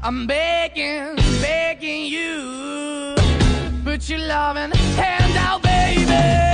I'm begging, begging you, put your loving hand out, baby.